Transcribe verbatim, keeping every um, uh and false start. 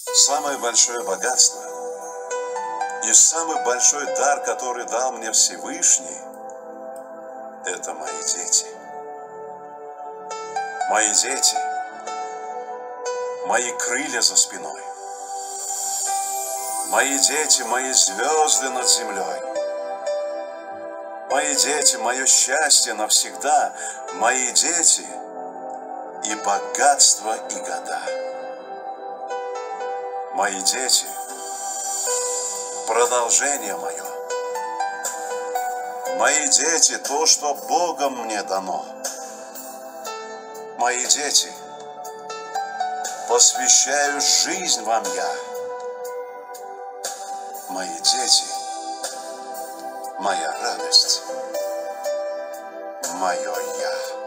Самое большое богатство и самый большой дар, который дал мне Всевышний, это мои дети. Мои дети, мои крылья за спиной. Мои дети, мои звезды над землей. Мои дети, мое счастье навсегда. Мои дети и богатство, и года. Мои дети, продолжение мое. Мои дети, то, что Богом мне дано. Мои дети, посвящаю жизнь вам я. Мои дети, моя радость, мое я.